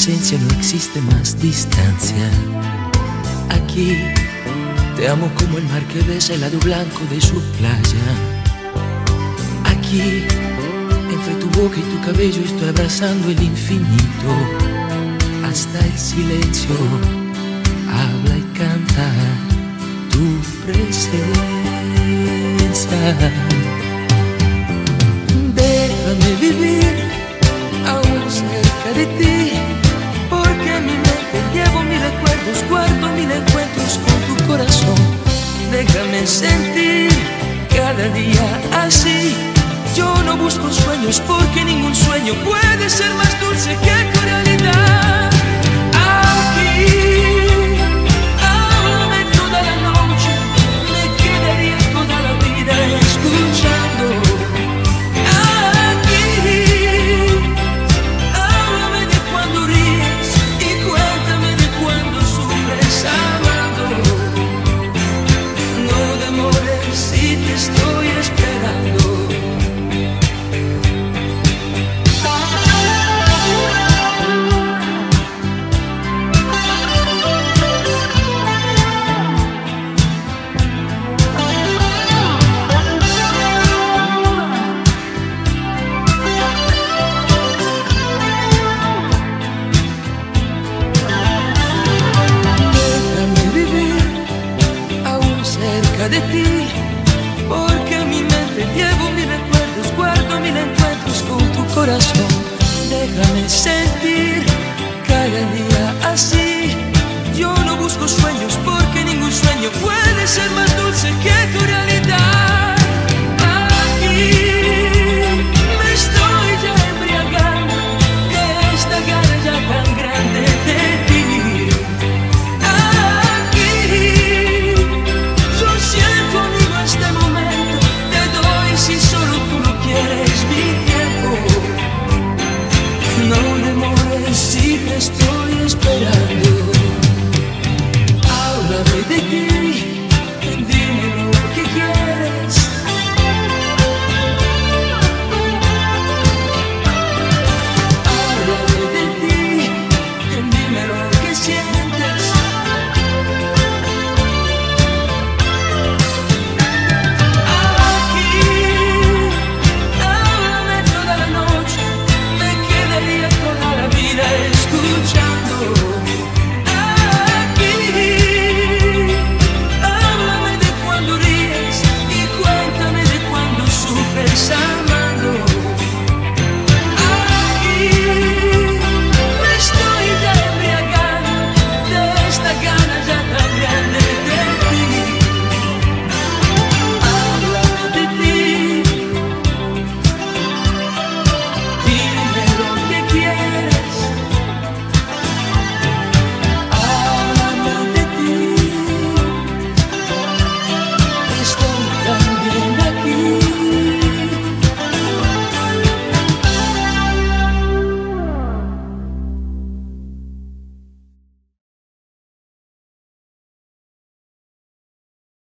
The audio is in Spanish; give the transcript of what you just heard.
presencia no existe más distancia. Aquí te amo como el mar que besa el lado blanco de su playa. Aquí, entre tu boca y tu cabello, estoy abrazando el infinito. Hasta el silencio habla y canta tu presencia. Déjame vivir aún cerca de ti, porque en mi mente llevo mil recuerdos, guardo mil encuentros con tu corazón. Déjame sentir cada día así. Yo no busco sueños, porque ningún sueño puede ser más dulce que